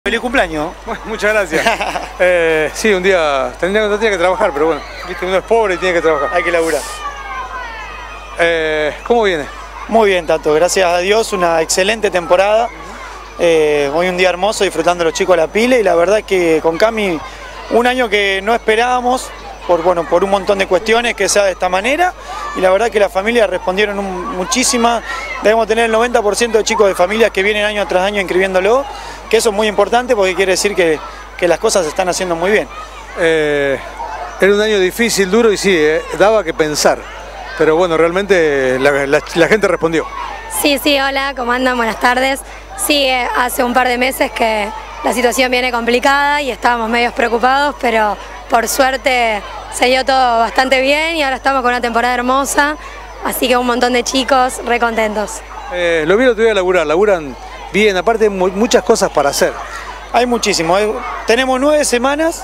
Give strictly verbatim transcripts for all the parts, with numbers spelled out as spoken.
Feliz cumpleaños. Bueno, muchas gracias. eh, sí, un día tendría, no tenía que trabajar, pero bueno, viste, uno es pobre y tiene que trabajar. Hay que laburar. Eh, ¿Cómo viene? Muy bien, Tato. Gracias a Dios, una excelente temporada. Eh, hoy un día hermoso, disfrutando a los chicos a la pila, y la verdad es que con Cami, un año que no esperábamos, por, bueno, por un montón de cuestiones, que sea de esta manera, y la verdad que las familias respondieron un, muchísimas. Debemos tener el noventa por ciento de chicos de familias que vienen año tras año inscribiéndolo, que eso es muy importante porque quiere decir que, que las cosas se están haciendo muy bien. Eh, era un año difícil, duro, y sí, eh, daba que pensar, pero bueno, realmente la, la, la gente respondió. Sí, sí, hola, ¿cómo andan? Buenas tardes. Sí, eh, hace un par de meses que la situación viene complicada y estábamos medios preocupados, pero por suerte se dio todo bastante bien y ahora estamos con una temporada hermosa, así que un montón de chicos re contentos. Eh, lo vi el otro día laburar, laburan bien, aparte muchas cosas para hacer. Hay muchísimo. Tenemos nueve semanas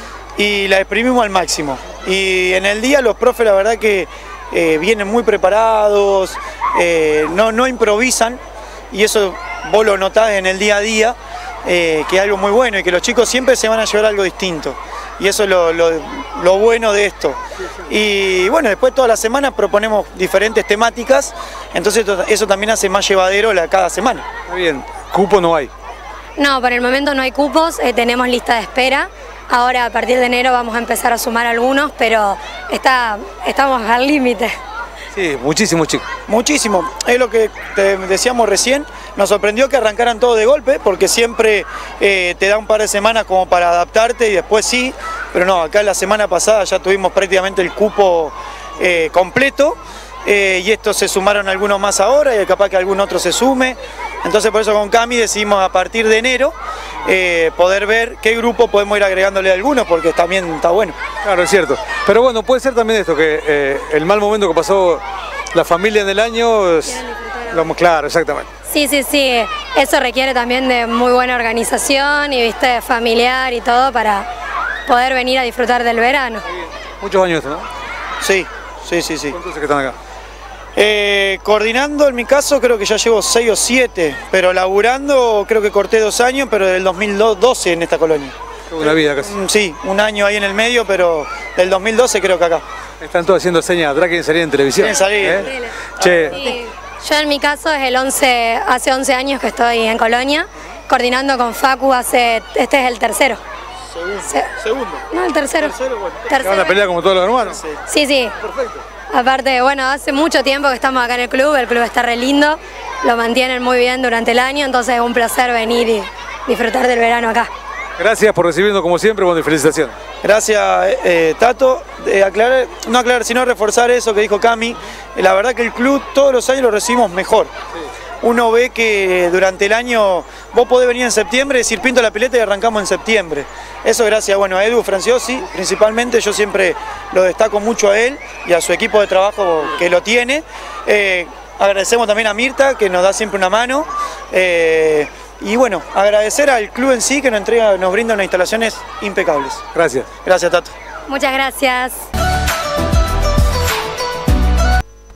y la exprimimos al máximo. Y en el día los profes la verdad que eh, vienen muy preparados, eh, no, no improvisan, y eso vos lo notás en el día a día, eh, que es algo muy bueno y que los chicos siempre se van a llevar algo distinto. Y eso es lo, lo, lo bueno de esto. Y bueno, después todas las semanas proponemos diferentes temáticas, entonces eso también hace más llevadero la, cada semana. Está bien, cupo no hay. No, por el momento no hay cupos, eh, tenemos lista de espera. Ahora a partir de enero vamos a empezar a sumar algunos, pero está, estamos al límite. Sí, muchísimos chicos. Muchísimo, es lo que te decíamos recién, nos sorprendió que arrancaran todo de golpe, porque siempre eh, te da un par de semanas como para adaptarte y después sí, pero no, acá la semana pasada ya tuvimos prácticamente el cupo eh, completo, eh, y estos se sumaron algunos más ahora y capaz que algún otro se sume, entonces por eso con Cami decidimos a partir de enero eh, poder ver qué grupo podemos ir agregándole a algunos, porque también está bueno. Claro, es cierto. Pero bueno, puede ser también esto, que eh, el mal momento que pasó la familia en el año, es, lo, claro, exactamente. Sí, sí, sí, eso requiere también de muy buena organización y viste familiar y todo para poder venir a disfrutar del verano. Muchos años esto, ¿no? Sí, sí, sí, sí. ¿Cuántos que están acá? Eh, coordinando en mi caso creo que ya llevo seis o siete, pero laburando creo que corté dos años, pero del dos mil doce en esta colonia. Una vida casi. Sí, un año ahí en el medio, pero del dos mil doce creo que acá. Están todos haciendo señas atrás, quieren salir en televisión. Quieren salir. ¿Eh? Che. Sí. Yo en mi caso es el once, hace once años que estoy en Colonia, coordinando con Facu hace, este es el tercero. Segundo. Se, Segundo. No, el tercero. Tercero, bueno. Tercero. ¿Van a pelear como todos los hermanos? Sí. Sí, sí. Perfecto. Aparte, bueno, hace mucho tiempo que estamos acá en el club, el club está re lindo, lo mantienen muy bien durante el año, entonces es un placer venir y disfrutar del verano acá. Gracias por recibirnos como siempre, bueno, y felicitaciones. Gracias, eh, Tato. Eh, aclarar, no aclarar, sino reforzar eso que dijo Cami. Eh, la verdad que el club todos los años lo recibimos mejor. Sí. Uno ve que durante el año vos podés venir en septiembre, decir pinto la pileta y arrancamos en septiembre. Eso gracias bueno, a Edu Franciosi, principalmente, yo siempre lo destaco mucho a él y a su equipo de trabajo que lo tiene. Eh, agradecemos también a Mirta, que nos da siempre una mano. Eh, y bueno, agradecer al club en sí, que nos, entrega, nos brinda unas instalaciones impecables. Gracias. Gracias, Tato. Muchas gracias.